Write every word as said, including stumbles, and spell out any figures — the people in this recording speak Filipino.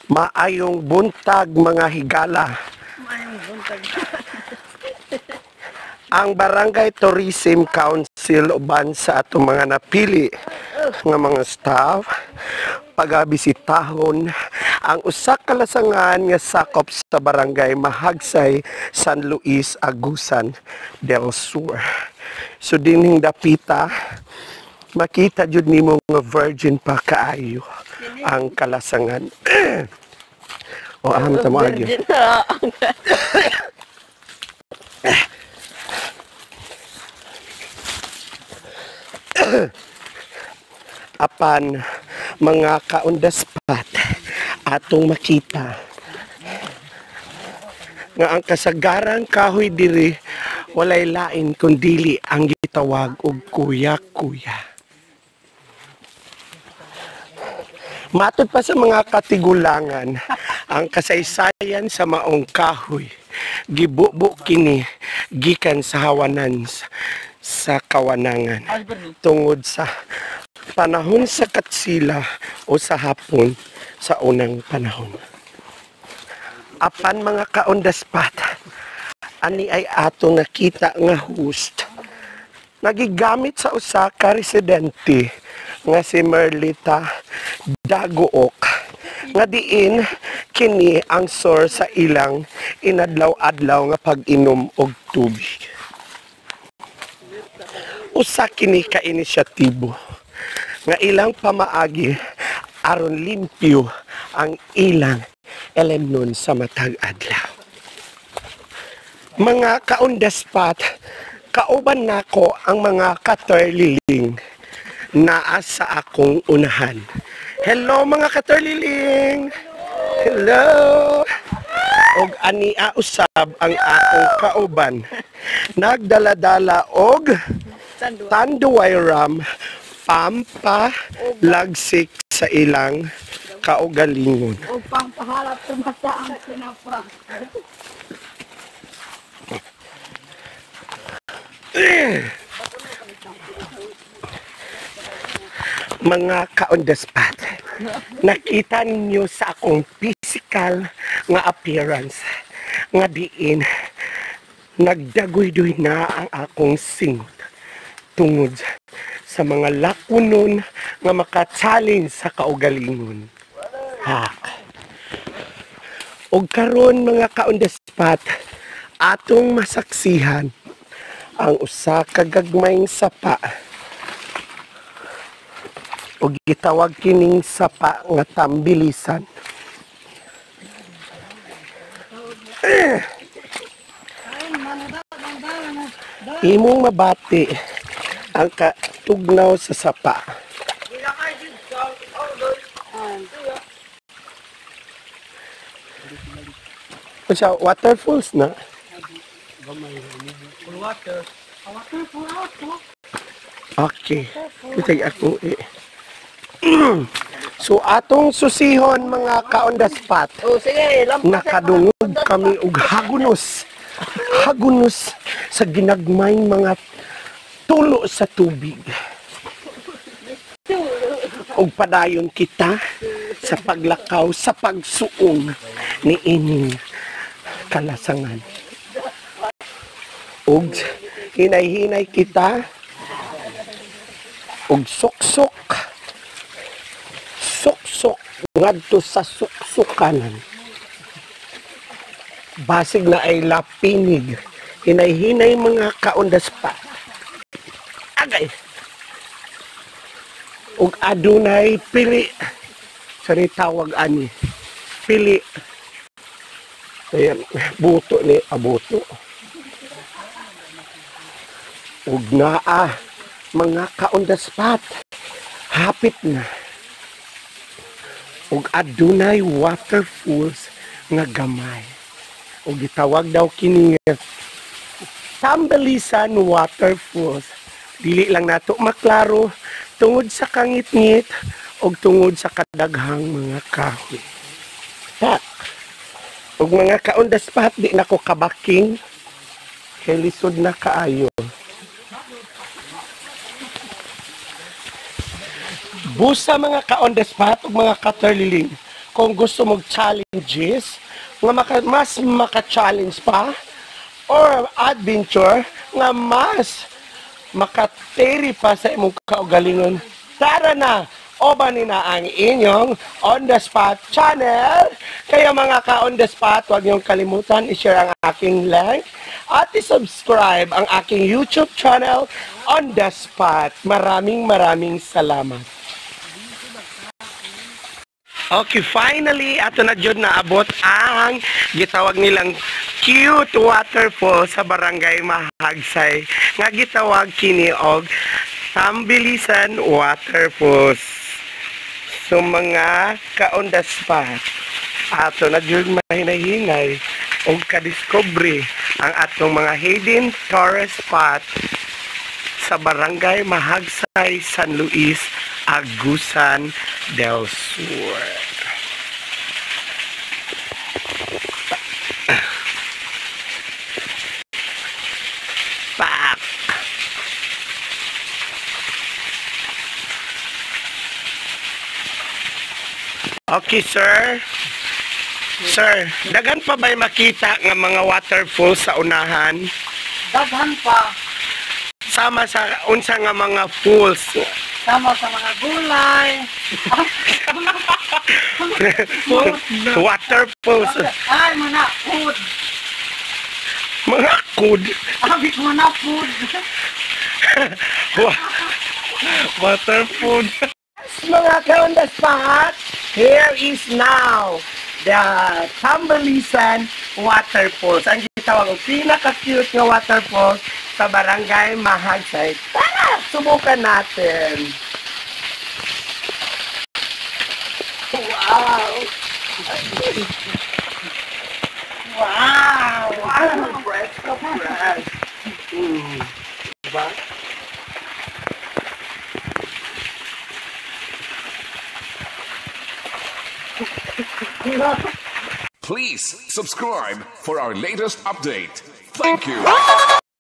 Maayong buntag mga higala. Maayong buntag. Ang Barangay Tourism Council uban sa atong mga napili nga mga staff pagabisitahon ang usa ka lasangan nga sakop sa barangay Mahagsay, San Luis, Agusan del Sur. So dinhing dapita makita jud nimo nga virgin pa kaayo ang kalasangan. O aham ta mo agi. Apan mga kaundaspat atong makita nga ang kasagarang kahoy diri walay lain kundili ang gitawag og kuya-kuya. Matod pa sa mga katigulangan, ang kasaysayan sa maong kahoy gibubo kini gikan sa hawanan sa kawanangan tungod sa panahon sa Katsila o sa Hapon sa unang panahon. Apan mga kaundaspat, ani ay ato nakita nga host nagigamit sa usa ka residente nga si Merlita Dagook nga diin kini ang source sa ilang inadlaw-adlaw nga pag-inom og tubig. Usa kini ka inisyatibo nga ilang pamaagi aron limpyo ang ilang elemnon sa matag adlaw. Mga kaundaspat, kauban nako ang mga katerliling naa sa akong unahan. Hello mga katerliling! Hello! Og ania usab ang akong kauban. Nagdala-dala og tanduay ram pampa lagsik sa ilang kaugalingon. O pangpahalap tumata ang sinapa. Mga kaundaspat, nakita ninyo sa akong physical nga appearance nga diin nagdagoy-doy na ang akong singot tungod sa mga lakunon nga maka-challenge sa kaugalingon. Ha. Og karon mga kaundaspat, atong masaksihan ang usa ka gagmayng sapa og gitawag kining sapa nga tambilisan. Eh. Imong mabati ang katugnaw sa sapa. Sa waterfalls na. Water. Okay. Kitay ako eh. So atong susihon mga kaundaspat. O sige, Nakadungog kami og hagunos. Hagunos sa ginagmayng mga tulo sa tubig. Og padayon kita sa paglakaw sa pagsuong ni ining kalasangan. Og hinay-hinay kita og suksok suksok ngadto sa suksukanan. Basig na ay lapinig. Hinay-hinay mga kaundaspat. Agay. Ug adunay pili. Sari tawag ani. Pili. Ayan, buto ni abuto. Ug naa mga kaundaspat. Hapit na. Ug adunay waterfalls nga gamay. O gitawag daw kini Tambilisan Waterfalls. Dili lang nato maklaro tungod sa kangit-ngit o tungod sa kadaghang mga kahoy. Tak. Og mga kaundaspat di nako kabaking kay lisod na kaayo. Busa mga ka-on the spot ug mga ka-terliling. kung gusto mong challenges, nga maka, mas maka-challenge pa, or adventure, nga mas makateri pa sa imong kaugalingon. Tara na! Obanin na ang inyong On The Spot channel. Kaya mga ka-On The Spot, huwag niyong kalimutan i-share ang aking link at i-subscribe ang aking YouTube channel On The Spot. Maraming maraming salamat. Okay, finally, ato na dyan naabot ang gitawag nilang cute waterfall sa Barangay Mahagsay. Nga gitawag kini og Tambilisan Waterfalls. So mga ka-On The Spot, ato na dyan mahinahinay o kadiscovery ang atong mga hidden tourist spot sa Barangay Mahagsay, San Luis, Agusan del Sur. Pak! Okay, sir. Sir, daghan pa ba'y makita nga mga waterfall sa unahan? Daghan pa. Sama sa unsa nga mga falls. Sama sa mga gulay. Waterfalls. Ay, mga food. Mga kud. Abit mo na food. Waterfall. Mga ka-On The Spot, here is now the Tambilisan Waterfalls. Ang gitawag ang pinaka-cute nga waterfalls sa Barangay Mahagsay. Tara, subukan natin. Wow! Wow! Wow! Fresh ka fresh. Mm. Diba? Please subscribe for our latest update. Thank you.